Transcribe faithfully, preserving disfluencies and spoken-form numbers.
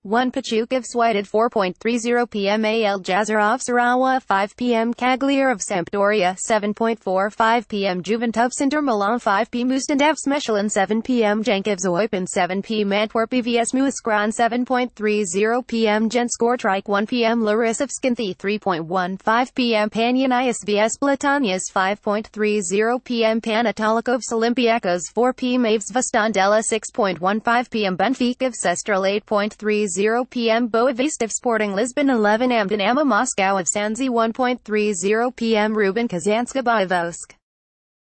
one Pachuca at four point three zero p m Al Jazeera of Sarawa, five p m Cagliari of Sampdoria, seven point four five p m Juventus Inter Milan, five p m Oostendevs Mechelen, seven p m Jankivs Eupen, seven p m Antwerp V S Mouscron, seven point three zero p m Gent Kortrijk, one p m Larissa Skinthi, three point one five p m Panionios vs Platanias, five point three zero p m Panathinaikos Olympiacos, four p m Aves Vastandela, six point one five p m Benfica of Sestral, eight point three zero p m Boavista of Sporting Lisbon, eleven a m Dinamo Moscow of Sanzi, one point three zero p m Ruben KazanvsKhabarovsk.